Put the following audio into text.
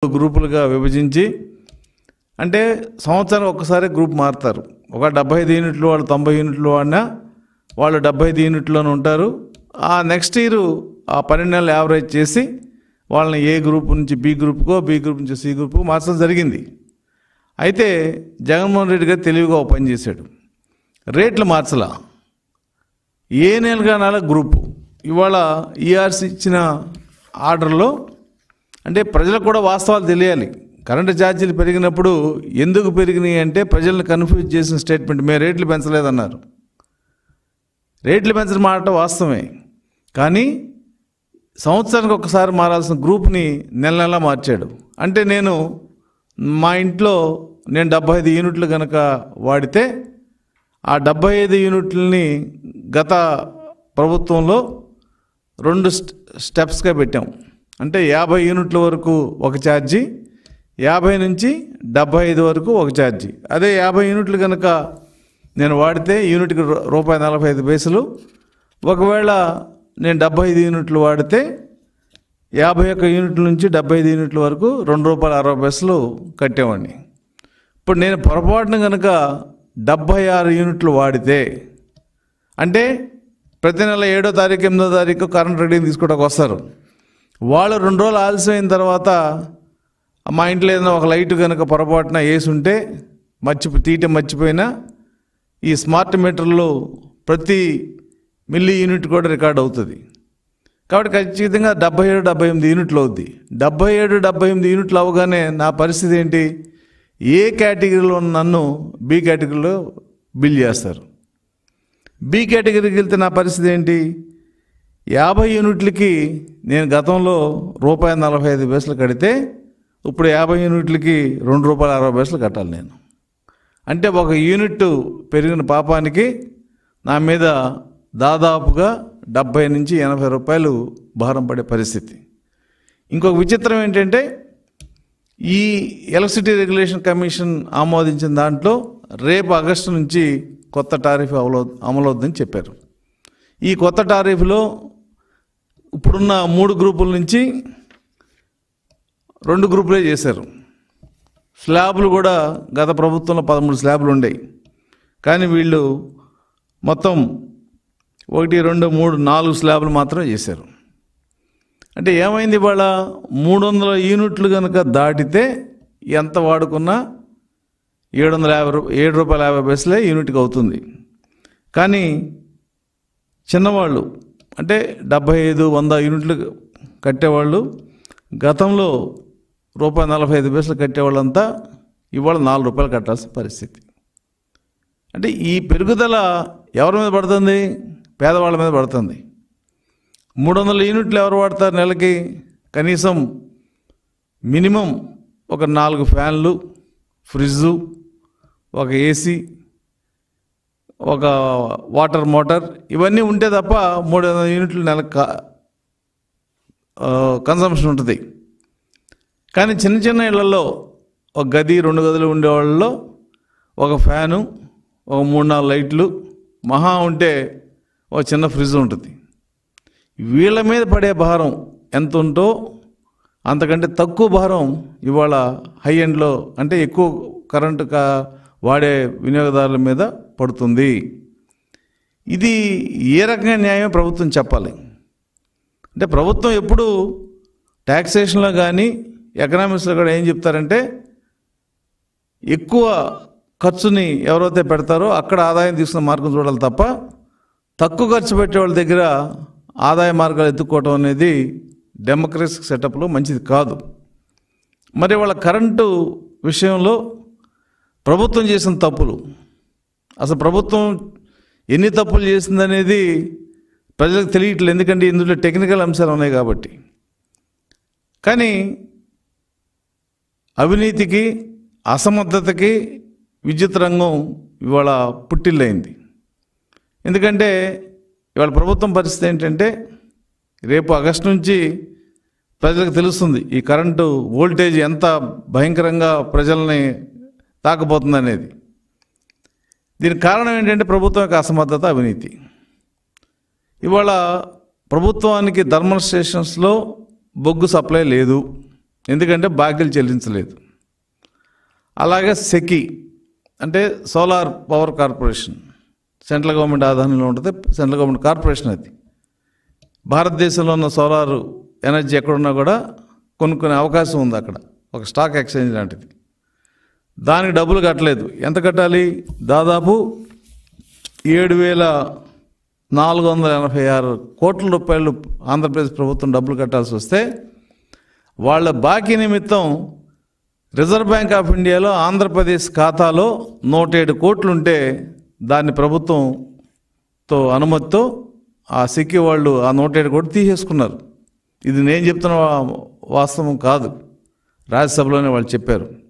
గ్రూపులుగా విభజించి, అంటే సంవత్సరానికి ఒక్కసారి గ్రూప్ మారుతారు. ఒక 75 యూనిట్లు వాళ్ళు 90 యూనిట్లు వాడినా వాళ్ళు 75 యూనిట్లోనే ఉంటారు. ఆ నెక్స్ట్ ఇయర్ ఆ 12 నెలలు యావరేజ్ చేసి వాళ్ళని ఏ గ్రూప్ నుంచి బి గ్రూప్కో, బి గ్రూప్ నుంచి సి గ్రూప్కో మార్చడం జరిగింది. అయితే జగన్మోహన్ రెడ్డి గారు తెలివిగా పని చేశాడు. రేట్లు మార్చలా, ఏ నెలగా నెల గ్రూపు. ఇవాళ ఈఆర్సీ ఇచ్చిన ఆర్డర్లో అంటే ప్రజలకు కూడా వాస్తవాలు తెలియాలి. కరెంటు ఛార్జీలు పెరిగినప్పుడు ఎందుకు పెరిగినాయి అంటే ప్రజలను కన్ఫ్యూజ్ చేసిన స్టేట్మెంట్. మేము రేట్లు పెంచలేదన్నారు. రేట్లు పెంచడం మాట వాస్తవమే, కానీ సంవత్సరానికి ఒకసారి మారాల్సిన గ్రూప్ని నెల నెలా మార్చాడు. అంటే మా ఇంట్లో నేను 75 యూనిట్లు కనుక వాడితే ఆ 75 యూనిట్లని గత ప్రభుత్వంలో 2 స్టెప్స్గా పెట్టాం. అంటే 50 యూనిట్ల వరకు ఒక ఛార్జీ, 50 నుంచి 75 వరకు ఒక ఛార్జీ. అదే 50 యూనిట్లు కనుక నేను వాడితే యూనిట్కి ₹1.45. ఒకవేళ నేను 75 యూనిట్లు వాడితే 51 యూనిట్ల నుంచి 75 యూనిట్ల వరకు ₹2.60 కట్టేవాడిని. ఇప్పుడు నేను పొరపాటున కనుక 76 యూనిట్లు వాడితే, అంటే ప్రతి నెల 7వ తారీఖు 8వ తారీఖు కరెంట్ రీడింగ్ తీసుకోవడానికి వస్తారు. వాళ్ళు 2 రోజులు ఆలస్యమైన తర్వాత మా ఇంట్లో ఏదైనా ఒక లైట్ కనుక పొరపాటున వేసి ఉంటే తీయటం మర్చిపోయినా ఈ స్మార్ట్ మీటర్లో ప్రతి మిల్లీ యూనిట్ కూడా రికార్డ్ అవుతుంది. కాబట్టి ఖచ్చితంగా 77-78 యూనిట్లు అవుద్ది. 77-78 యూనిట్లు అవగానే నా పరిస్థితి ఏంటి? ఏ కేటగిరీలో ఉన్న నన్ను బి కేటగిరీలో బిల్ చేస్తారు. బి కేటగిరీకి వెళ్తే నా పరిస్థితి ఏంటి? 50 యూనిట్లకి నేను గతంలో ₹1.45 కడితే ఇప్పుడు 50 యూనిట్లకి ₹2.60 కట్టాలి నేను. అంటే ఒక యూనిట్ పెరిగిన పాపానికి నా మీద దాదాపుగా 70 నుంచి 80 రూపాయలు భారం పడే పరిస్థితి. ఇంకొక విచిత్రం ఏంటంటే, ఈ ఎలక్ట్రిసిటీ రెగ్యులేషన్ కమిషన్ ఆమోదించిన దాంట్లో రేపు ఆగస్టు నుంచి కొత్త టారిఫ్ అమలవుతుందని చెప్పారు. ఈ కొత్త టారిఫ్లో ఇప్పుడున్న 3 గ్రూపుల నుంచి 2 గ్రూపులే చేశారు. స్లాబ్లు కూడా గత ప్రభుత్వంలో 13 స్లాబ్లు ఉండేవి, కానీ వీళ్ళు మొత్తం 1, 2, 3, 4 స్లాబ్లు మాత్రం చేశారు. అంటే ఏమైంది? ఇవాళ 300 యూనిట్లు కనుక దాటితే ఎంత వాడుకున్నా ₹7.50 యూనిట్కి అవుతుంది. కానీ చిన్నవాళ్ళు అంటే 75-100 యూనిట్లు కట్టేవాళ్ళు గతంలో ₹1.45 కట్టేవాళ్ళంతా ఇవాళ ₹4 కట్టాల్సిన పరిస్థితి. అంటే ఈ పెరుగుదల ఎవరి మీద పడుతుంది? పేదవాళ్ళ మీద పడుతుంది. 300 యూనిట్లు ఎవరు వాడతారు నెలకి? కనీసం మినిమం ఒక 4 ఫ్యాన్లు, ఫ్రిడ్జు, ఒక ఏసీ, ఒక వాటర్ మోటార్, ఇవన్నీ ఉంటే తప్ప 300 యూనిట్లు నెలకు కన్సంప్షన్ ఉంటుంది. కానీ చిన్న చిన్న ఇళ్లలో ఒక గది 2 గదులు ఉండేవాళ్ళలో ఒక ఫ్యాను, ఒక 3-4 లైట్లు, మహా ఉంటే ఒక చిన్న ఫ్రిడ్జ్ ఉంటుంది. వీళ్ళ మీద పడే భారం ఎంత ఉంటో అంతకంటే తక్కువ భారం ఇవాళ హై ఎండ్లో అంటే ఎక్కువ కరెంటు వాడే వినియోగదారుల మీద పడుతుంది. ఇది ఏ రకంగా న్యాయం ప్రభుత్వం చెప్పాలి. అంటే ప్రభుత్వం ఎప్పుడు ట్యాక్సేషన్లో కానీ ఎకనామిక్స్లో కూడా ఏం చెప్తారంటే, ఎక్కువ ఖర్చుని ఎవరైతే పెడతారో అక్కడ ఆదాయం తీసుకున్న మార్గం చూడాలి తప్ప తక్కువ ఖర్చు పెట్టే వాళ్ళ దగ్గర ఆదాయ మార్గాలు ఎత్తుక్కోవటం అనేది డెమోక్రసీ సెటప్లో మంచిది కాదు. మరి వాళ్ళ కరెంటు విషయంలో ప్రభుత్వం చేసిన తప్పులు, అసలు ప్రభుత్వం ఎన్ని తప్పులు చేసిందనేది ప్రజలకు తెలియట్లేదు, ఎందుకంటే ఇందులో టెక్నికల్ అంశాలు ఉన్నాయి కాబట్టి. కానీ అవినీతికి, అసమర్థతకి విద్యుత్ రంగం ఇవాళ పుట్టిల్లైంది. ఎందుకంటే ఇవాళ ప్రభుత్వం పరిస్థితి ఏంటంటే, రేపు ఆగస్టు నుంచి ప్రజలకు తెలుస్తుంది ఈ కరెంటు వోల్టేజ్ ఎంత భయంకరంగా ప్రజల్ని తాకబోతుంది అనేది. దీనికి కారణం ఏంటంటే ప్రభుత్వం యొక్క అసమర్థత, అవినీతి. ఇవాళ ప్రభుత్వానికి థర్మల్ స్టేషన్స్లో బొగ్గు సప్లై లేదు, ఎందుకంటే బాకీలు చెల్లించలేదు. అలాగే సెకి అంటే solar power corporation, central government ఆధీనంలో ఉంటుంది, సెంట్రల్ గవర్నమెంట్ కార్పొరేషన్. అది భారతదేశంలో ఉన్న సోలార్ ఎనర్జీ ఎక్కడున్నా కూడా కొనుక్కునే అవకాశం ఉంది అక్కడ, ఒక స్టాక్ ఎక్స్చేంజ్ లాంటిది. దానికి డబ్బులు కట్టలేదు. ఎంత కట్టాలి? దాదాపు 7,486 కోట్ల రూపాయలు ఆంధ్రప్రదేశ్ ప్రభుత్వం డబ్బులు కట్టాల్సి వస్తే వాళ్ళ బాకీ నిమిత్తం రిజర్వ్ బ్యాంక్ ఆఫ్ ఇండియాలో ఆంధ్రప్రదేశ్ ఖాతాలో 107 కోట్లు ఉంటే దాన్ని ప్రభుత్వంతో అనుమతితో ఆ సిక్కి వాళ్ళు ఆ 107 కోట్లు తీసేసుకున్నారు. ఇది నేను చెప్తున్న వాస్తవం కాదు, రాజ్యసభలోనే వాళ్ళు చెప్పారు.